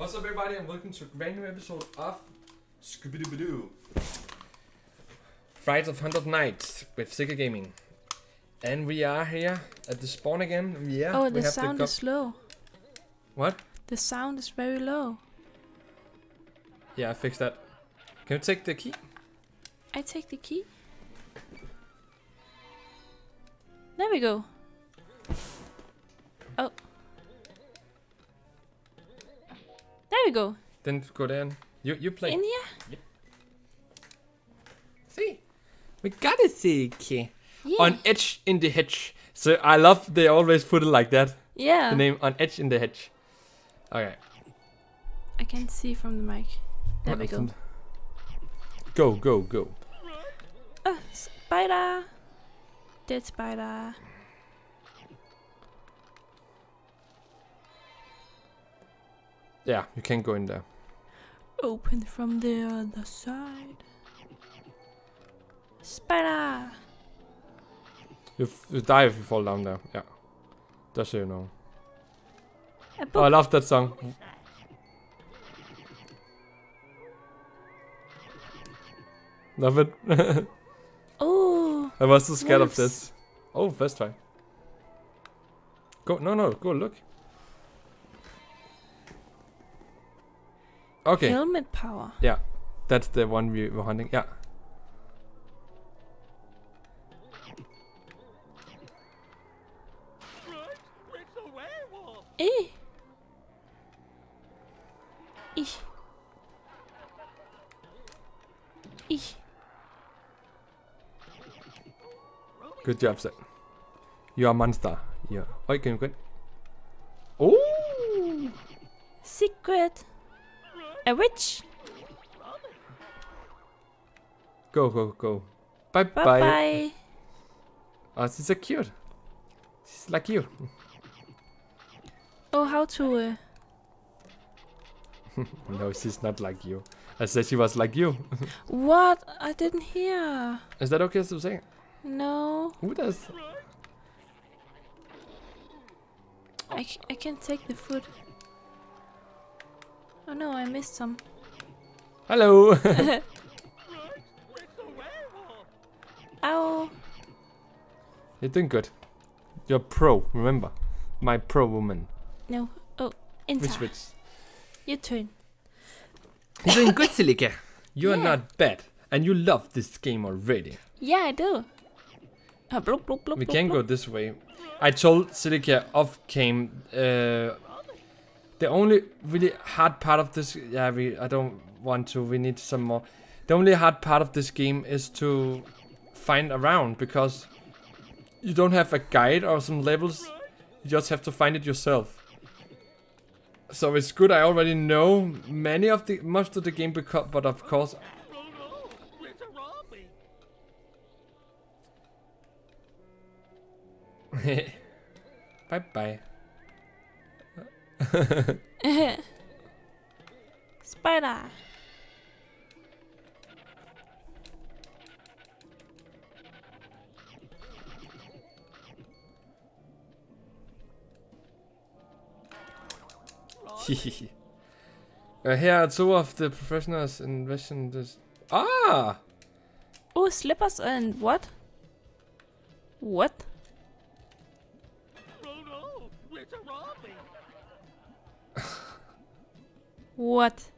What's up, everybody, and welcome to a brand new episode of Scooby-Doo. Frights of 100 Nights with Celika Gaming. And we are here at the spawn again. Yeah. Oh, the sound is low. What? The sound is very low. Yeah, I fixed that. Can you take the key? I take the key. There we go. Oh. There we go. Then go there. You play. In here? Yep. See? We got it, Celika. Yeah. On edge in the hedge. So I love they always put it like that. Yeah. The name on edge in the hedge. Okay. I can see from the mic. There we go. Go, go, go. Spider. Dead spider. Yeah, you can go in there. Open from the other side. Spider. You die if you fall down there. Yeah. Just so you know. A Oh, I book. love that song. Love it. Oh. I was so scared of Wolves. this. Oh, first try. Go, no, go look. Okay. Helmet power. Yeah, that's the one we were hunting. Yeah. Eh. Ich. Ich. Good job, sir. You are a monster. Yeah. Oh, can you go in? Oh! Secret. A witch. Go, go, go. Bye, Bye bye. bye. Oh, she's so cute. She's like you. Oh, how to? No, she's not like you. I said she was like you. What? I didn't hear. Is that okay to say? No. Who does? I can't take the food. Oh no, I missed some. Hello. Ow. You're doing good. You're pro, remember. My pro woman. No. Oh, enter. Which? Your turn. You're doing good, Celika. You're Yeah. not bad. And you love this game already. Yeah, I do. Bloop, bloop, bloop, We bloop, can bloop. go this way. I told Celika off came. The only really hard part of this. Yeah, I don't want to. We need some more. The only hard part of this game is to find around because you don't have a guide or some levels. You just have to find it yourself. So it's good. I already know most of the game, but of course. Bye bye. Spider. Here are two of the professionals in this. Ah! Oh, slippers and what? What? What?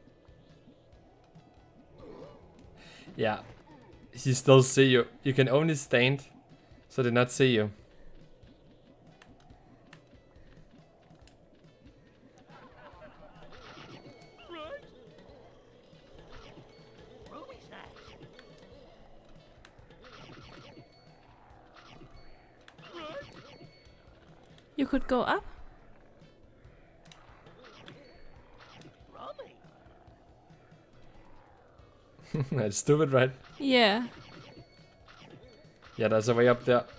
Yeah. He still see you. You can only stand, so they not see you. You could go up? That's stupid, right? Yeah. Yeah, there's a way up there.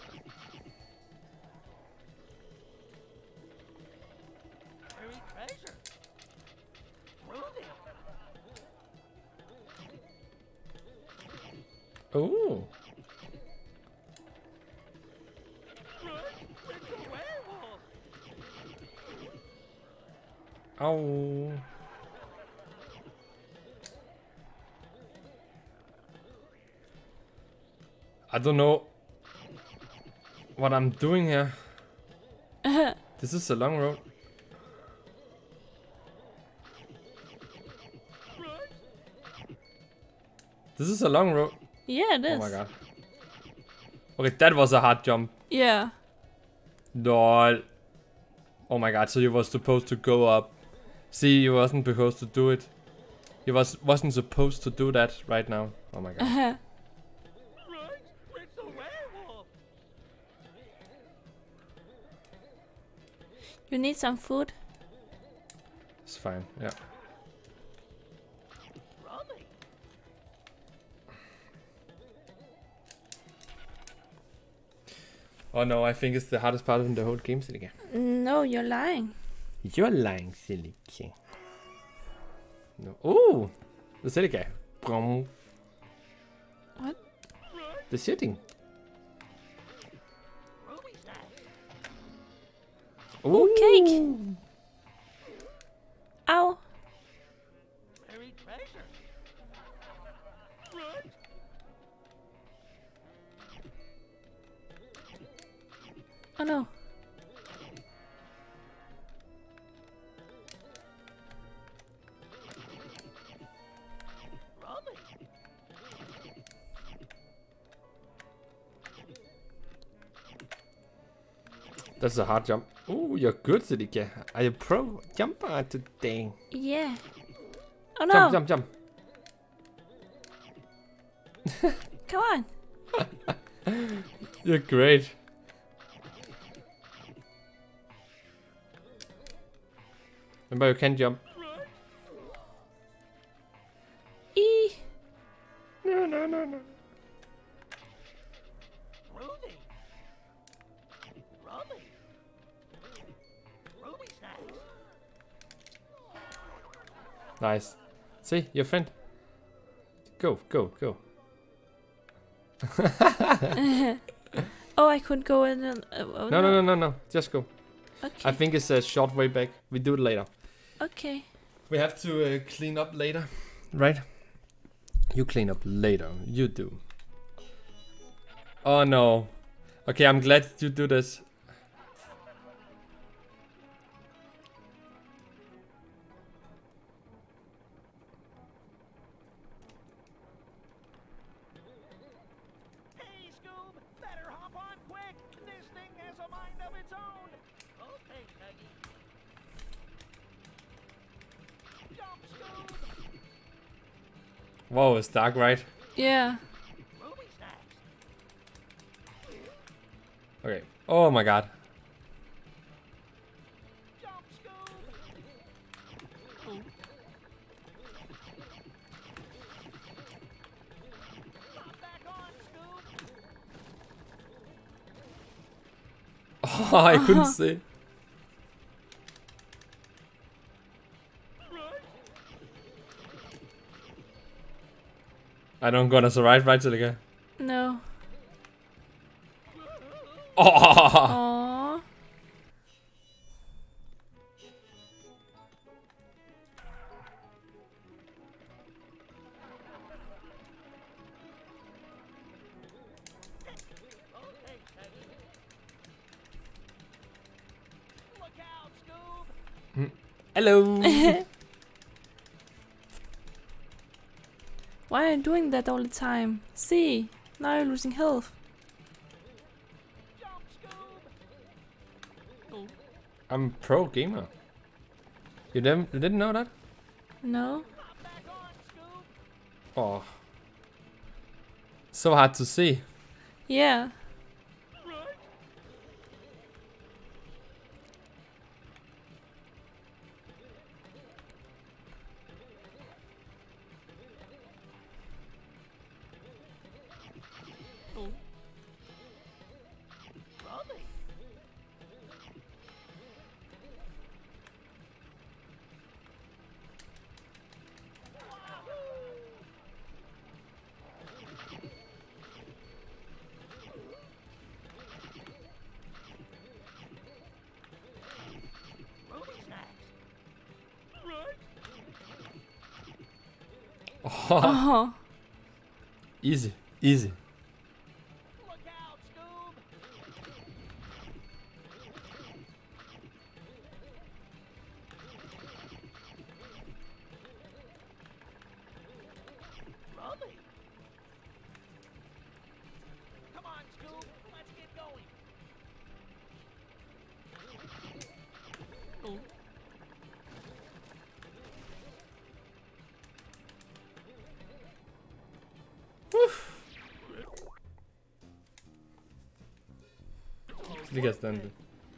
Oh. Ow. I don't know what I'm doing here. This is a long road. This is a long road. Yeah, it is. Oh my god. Okay, that was a hard jump. Yeah. Lol. Oh my god, so you were supposed to go up. See, you wasn't supposed to do it. You wasn't supposed to do that right now. Oh my god. You need some food? It's fine, yeah. Oh no, I think it's the hardest part of the whole game, Celika. No, you're lying. You're lying, Celika. No. Ooh! The Celika. What? The shooting. Ooh, cake! Ow! Oh no. That's a hard jump. Ooh, you're good, Celika. Are you pro jumper today? Yeah. Oh no. Jump, jump, jump. Come on. You're great. Remember, you can jump. Eee. No, no, no, no. Nice. See, your friend. Go, go, go. Oh, I could go in and... oh, No, no, no, no, no. Just go. Okay. I think it's a short way back. We do it later. Okay. We have to clean up later. Right? You clean up later. You do. Oh no. Okay, I'm glad you do this. Hey, Scoob! Better hop on quick! This thing has a mind of its own! Okay, Peggy. Jump, Scoob! Whoa, it's dark, right? Yeah. Ruby snacks! Okay. Oh my god. Jump, Scoob! Hop back on, Scoob! Oh, I couldn't see. I don't gonna survive, right, Celika? No. Oh! Aww. Okay, Peggy. Look out, Scoob! Hello. Why are you doing that all the time? See, now you're losing health. Jump, Scoob! I'm pro gamer. You didn't know that? No. Hop back on, Scoob! Oh. So hard to see. Yeah. Ruby! Ruby snacks! Oh. Oh. Easy, easy. Celika's done it.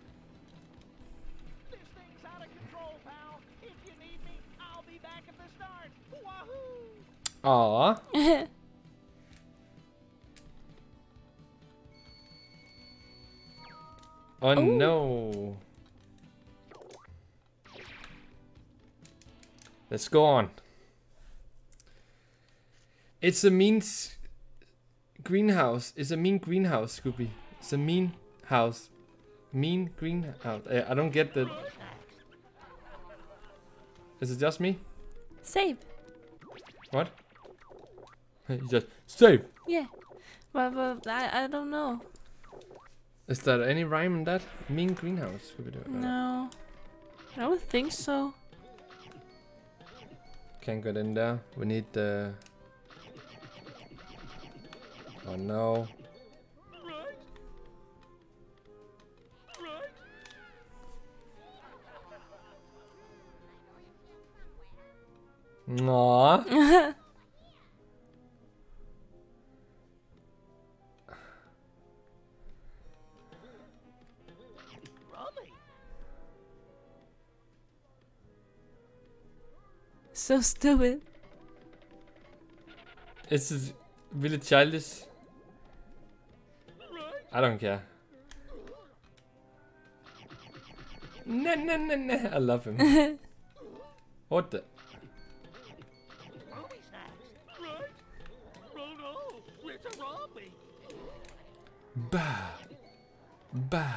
This thing's out of control, pal. If you need me, I'll be back at the start. Wahoo! Aww. Oh Ooh. no. Let's go on. It's a mean greenhouse. It's a mean greenhouse, Scooby. It's a mean house. Mean greenhouse. I don't get the... Is it just me? Save. What? You just save. Yeah. But I don't know. Is there any rhyme in that? Mean greenhouse. Scooby-Doo. No. I don't think so. Can't get in there. We need the... Oh no. Aww. So stupid. It's just really childish. I don't care. Nah, nah, nah, nah. I love him. What the? Ruby snacks. Right? Oh no, it's a Robbie. Bah. Bah.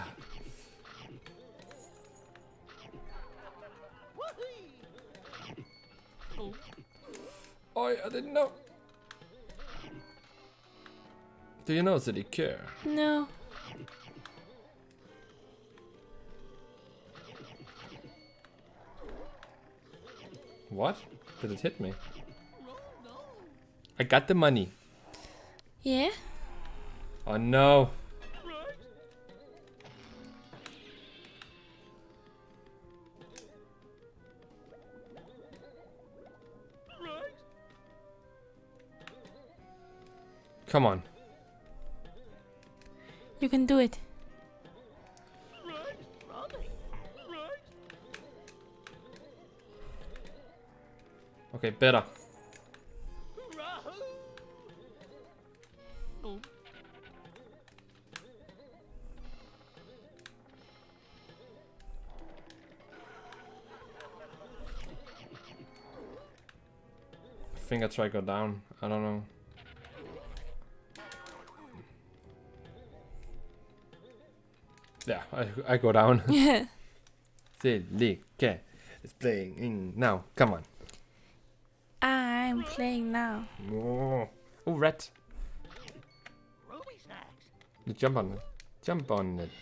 Oh, I didn't know. Do you know Celika? No. What? Did it hit me? I got the money. Yeah. Oh no. Come on. You can do it. Okay, better. I think I try go down. I don't know. Yeah, I go down. Yeah. Celika is playing now. Come on. I'm playing now. Oh, rat. Ruby snacks. You jump on it. Jump on it.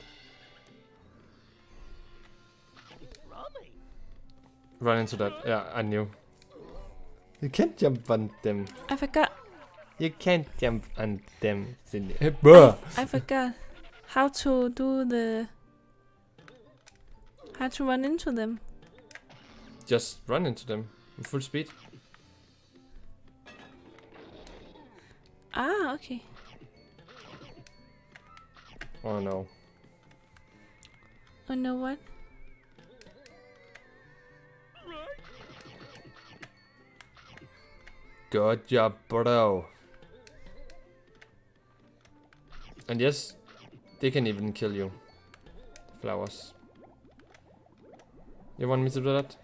Rummy. Run into that. Yeah, I knew. You can't jump on them. I forgot. You can't jump on them. Bruh. I forgot how to do the... How to run into them. Just run into them. Full speed. Ah, okay. Oh no. Oh no, what? Good job, bro. And yes, they can even kill you. The flowers. You want me to do that?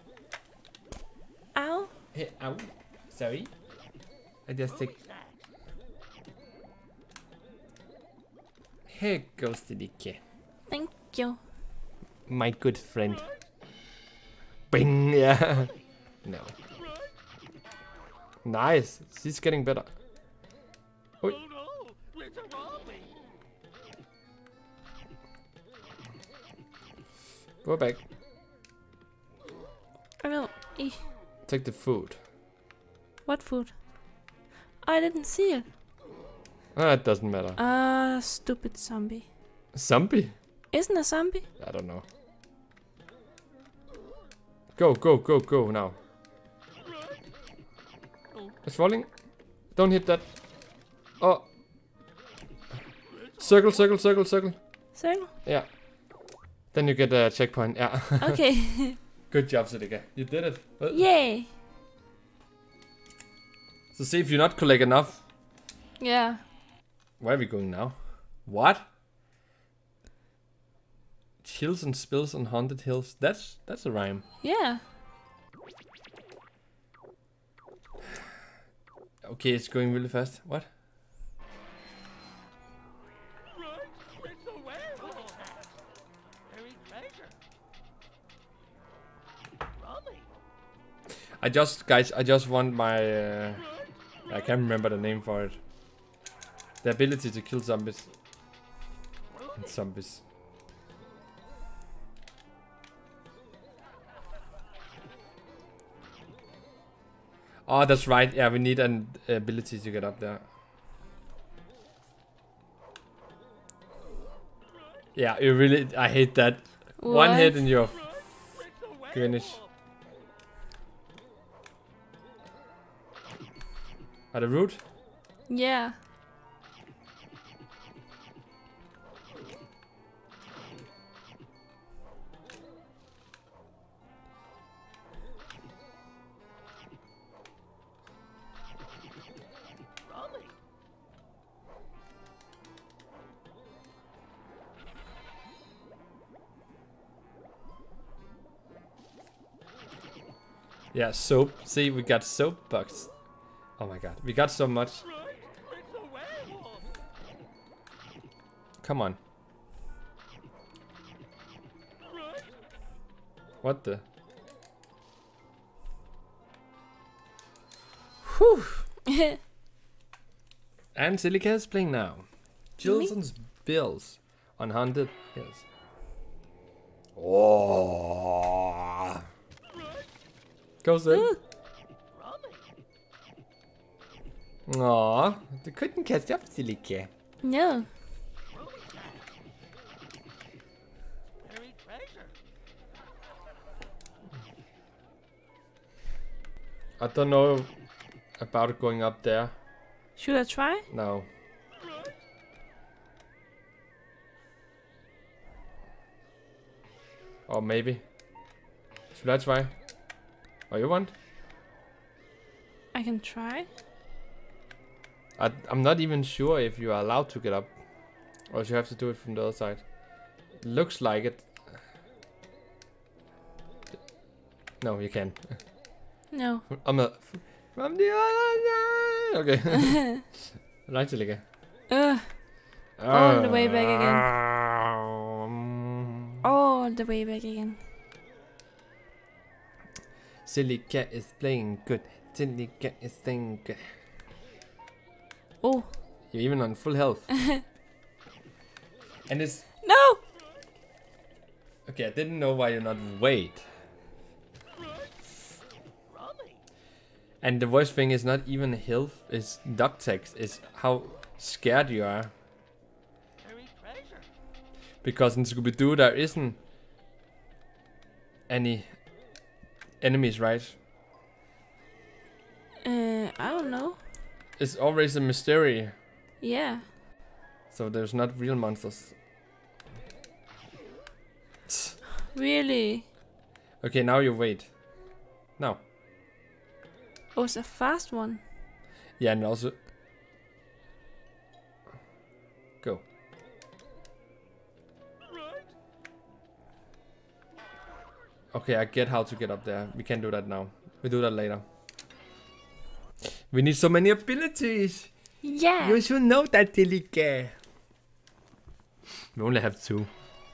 Ow. Hey, ow. Sorry. I just take... Here goes the Celika. Thank you. My good friend. Bing, yeah. No. Nice. She's getting better. Oh no, it's a Robbie. Go back. I will. Take the food. What food? I didn't see it. Ah, it doesn't matter. Ah, stupid zombie. Zombie? Isn't a zombie? I don't know. Go, go, go, go now. It's falling. Don't hit that. Oh. Circle, circle, circle, circle. Circle? Yeah. Then you get a checkpoint. Yeah. Okay. Good job, Celika. You did it. Well, Yay! so see if you not collect enough. Yeah. Where are we going now? What? Chills and spills on haunted hills. That's a rhyme. Yeah. Okay, it's going really fast. What? Right, it's a werewolf. Buried treasure. Rummy. I just want my. I can't remember the name for it. The ability to kill zombies. And zombies. Oh, that's right. Yeah, we need an ability to get up there. Yeah, you really. I hate that. One What? hit and you're It's a werewolf. finished. Are the root? Yeah. Rummy. Yeah, soap. See, we got soap bucks. Oh my god, we got so much. Right, it's a werewolf. Come on. Right. What the? Whew. And Celika is playing now. Chilson's Bills on Haunted Hills. Oh. Goes in. Ooh. Rummy. Aw, they couldn't catch up, Celika. No. Buried treasure. I don't know about going up there. Should I try? No. Right. Or maybe. Should I try? Oh, you want? I can try. I'm not even sure if you are allowed to get up. Or you have to do it from the other side. Looks like it. No, you can. No. I'm not. From the other side. Okay. Right, Celika. All the way back again. again. All the way back again. Celika is playing good. Celika is playing good. Oh. You're even on full health. And it's... No! Okay, I didn't know why you're not wait. Rummy. And the worst thing is not even health, it's duck text, it's how scared you are. Buried treasure. Because in Scooby-Doo there isn't any enemies, right? I don't know. It's always a mystery, Yeah. so there's not real monsters. Really? Okay, now you wait. Now. Oh, it's a fast one. Yeah, and also... Go. Right. Okay, I get how to get up there. We can't do that now. We do that later. We need so many abilities. Yeah. You should know that, Celika. We only have 2.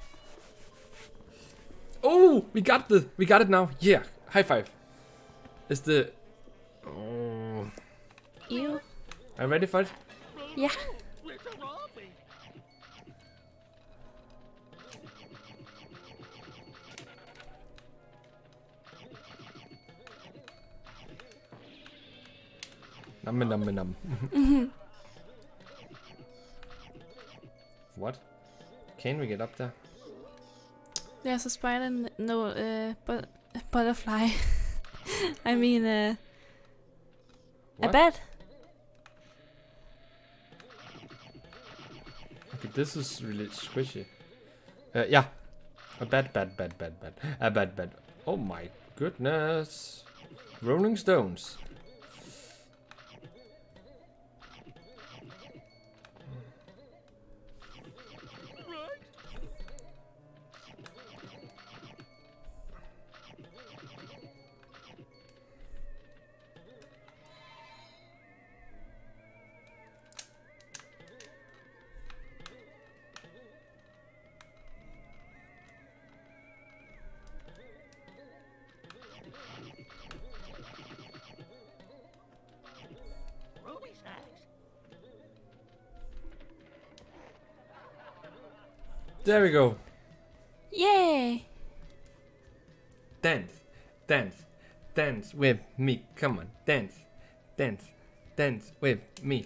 Oh, we got it now. Yeah, high five. It's the. Oh. You. Are you ready for it? Yeah. It's a rummy. Num. What? Can we get up there? There's a spider. No, butterfly. I mean, a What? bat. Okay, this is really squishy. Yeah. A bad. A bad. Oh my goodness. Rolling Stones. Ruby snacks. There we go. Yay! Dance. Dance with me. Come on. Dance with me.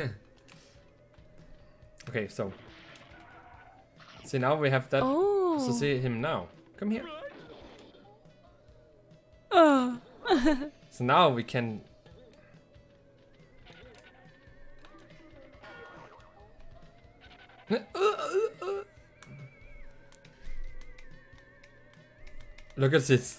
Okay, so. See, now we have that. Oh. So see him now. Come here. Oh. So now we can. Look at this.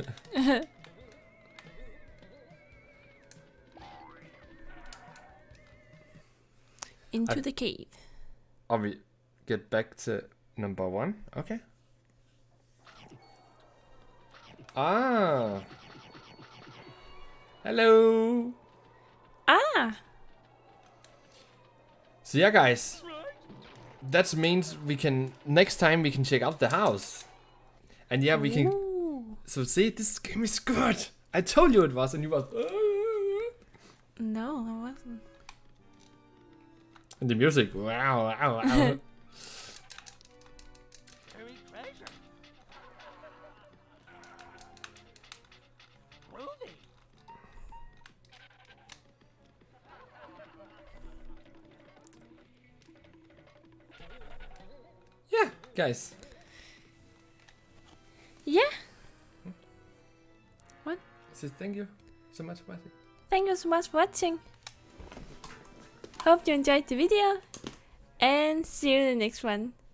Into the cave. Or we get back to number 1. Okay. Ah. Hello. Ah! So yeah, guys. That means we can next time we can check out the house. And yeah, we can. Ooh. So see, this game is good. I told you it was, and you was. No, I wasn't. And the music. Wow. Buried treasure. Ruby. Yeah, guys. Yeah. What? So thank you so much for watching. Thank you so much for watching. Hope you enjoyed the video. And see you in the next one.